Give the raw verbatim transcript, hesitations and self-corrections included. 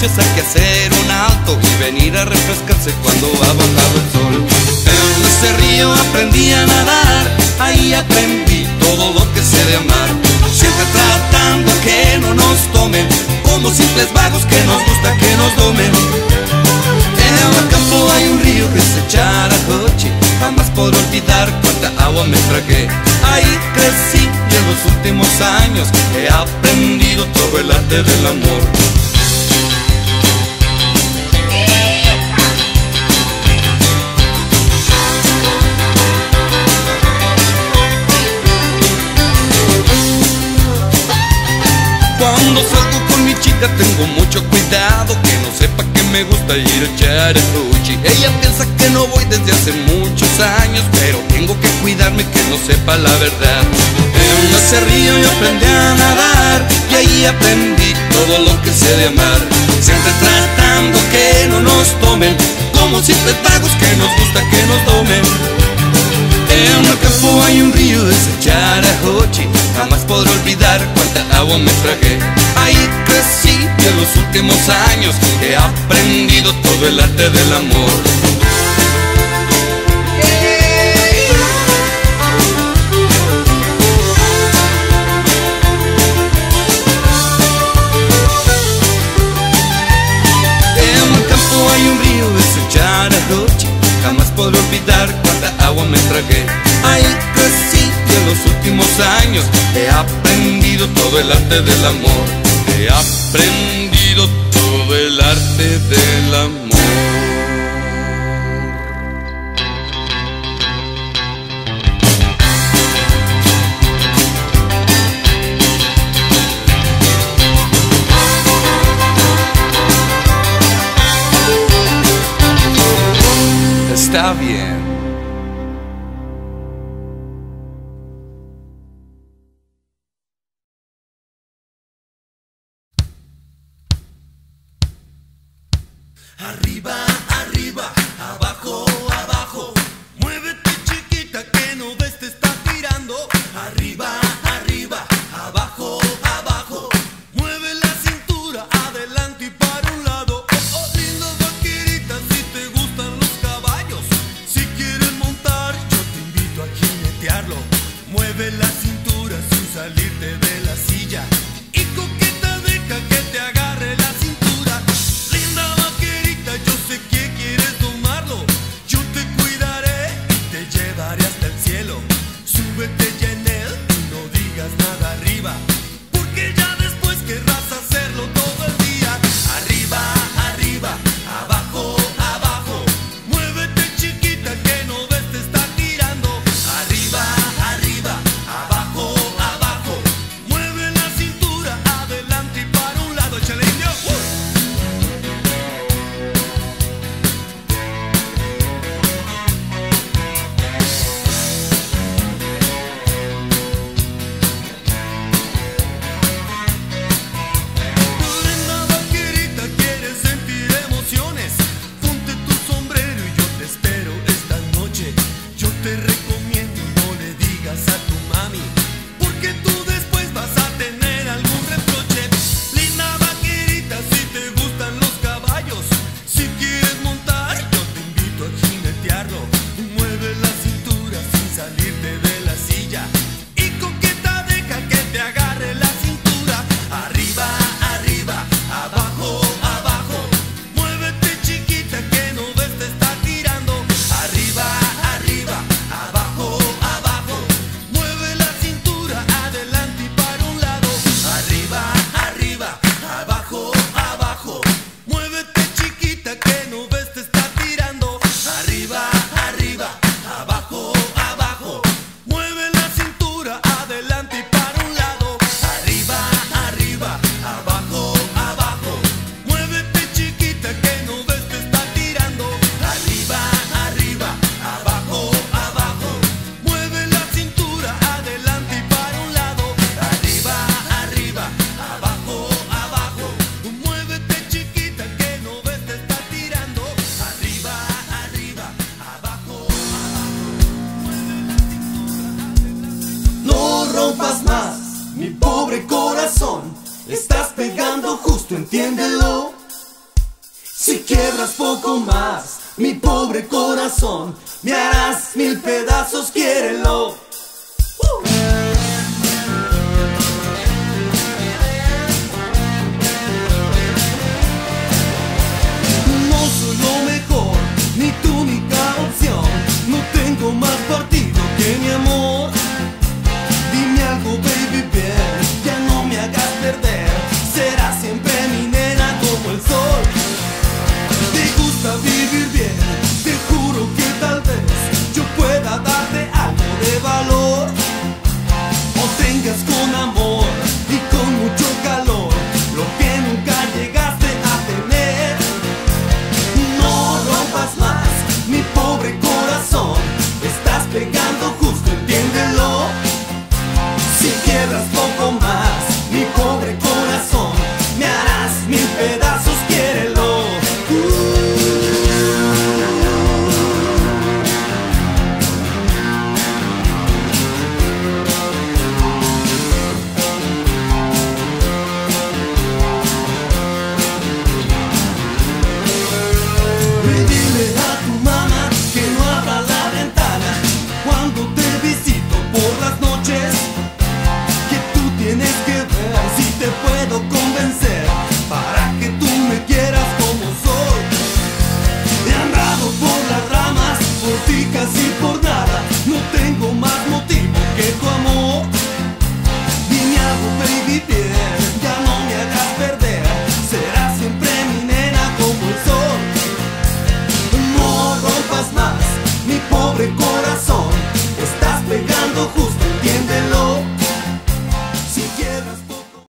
noches hay que hacer un alto y venir a refrescarse cuando ha bajado el sol. En ese río aprendí a nadar, ahí aprendí todo lo que sé de amar. Siempre tratando que no nos tomen como simples vagos que nos gusta que nos domen. En el campo hay un río que se Charajochi, jamás podré olvidar cuánta agua me tragué. Ahí crecí y en los últimos años he aprendido todo el arte del amor. Cuando salgo con mi chica tengo mucho cuidado que no sepa que me gusta ir a Charajochi. Ella piensa que no voy desde hace muchos años, pero tengo que cuidarme que no sepa la verdad. En ese río yo aprendí a nadar y ahí aprendí todo lo que sé de amar. Siempre tratando que no nos tomen como simples vagos que nos gusta que nos domen. En el campo hay un río, ese Charajochi, jamás podré olvidar cuánta agua me tragué. Ahí crecí y en los últimos años he aprendido todo el arte del amor. En el campo hay un río, ese Charajochi, jamás podré olvidar cuánta agua me tragué. Ahí crecí y en los últimos años he aprendido todo el arte del amor. He aprendido todo el arte del amor. Está bien. Arriba, arriba, abajo, abajo. Muévete chiquita que no ves te está tirando. Arriba, arriba, abajo, abajo. Mueve la cintura adelante y para un lado. Oh, oh, linda vaquerita, si te gustan los caballos, si quieres montar yo te invito a jinetearlo. Mueve la cintura sin salirte de la silla y coqueta deja que te agarre la cintura. Linda vaquerita, yo sé que quieres tomarlo. Yo te cuidaré y te llevaré hasta el cielo. Súbete ya en él y no digas nada arriba, porque ya después querrás hacerlo todo el día. Arriba, arriba, abajo, abajo. Muévete chiquita que no ves te está tirando. Arriba, arriba, abajo, abajo. Mueve la cintura adelante y para un lado. Échale indio. ¡Uh! Linda vaquerita, quieres sentir emociones. Ponte tu sombrero y yo te espero esta noche. Yo te recomiendo no le digas a tu mami, porque tú después vas a tener algún reproche. Linda vaquerita, si te gustan los caballos, si quieres montar yo te invito a jinetearlo. Mueve la cintura sin salirte de la silla y coqueta deja que te agarre la cintura. Arriba, arriba, abajo, abajo. Muévete chiquita que no ves te está tirando. Arriba, arriba, abajo, abajo. Mueve la cintura adelante y para un lado. Arriba, arriba, abajo, abajo. Muévete chiquita que no ves te está tirando. Arriba, arriba, abajo, abajo. Mueve la cintura adelante y para un lado. Arriba, arriba, abajo, abajo. Muévete chiquita que no ves te está tirando. Arriba, arriba, abajo, abajo. Mueve la cintura adelante y para un lado. Arriba, arriba, abajo, abajo. Muévete chiquita que no ves te está tirando. Arriba, arriba, abajo, abajo. No rompas más, mi pobre corazón. Estás pegando justo, entiéndelo. quiebras poco más mi pobre corazón, me harás mil pedazos, quiérelo. uh. No soy lo mejor, ni tu única opción, no tengo más partido que mi amor. Dime algo, baby, bien, ya no me hagas perder, serás siempre mi nena como el sol. Te gusta vivir bien, te juro que tal vez yo pueda darte algo de valor, o tengas con amor y con mucho calor lo que nunca llegaste a tener. No rompas más mi pobre corazón, estás pegando justo, entiéndelo. Si quiebras poco más mi pobre corazón, me harás mil pedazos, quiérelo. Dile a tu mamá que no abra la ventana cuando te visito por las noches, que tú tienes que ver si te puedo convencer para que tú me quieras como soy. He andado por las ramas, por ti casi por nada, no tengo más motivo que tu amor. Dime algo, baby, bien, ya no me hagas perder, serás siempre mi nena como el sol. No rompas más mi pobre corazón,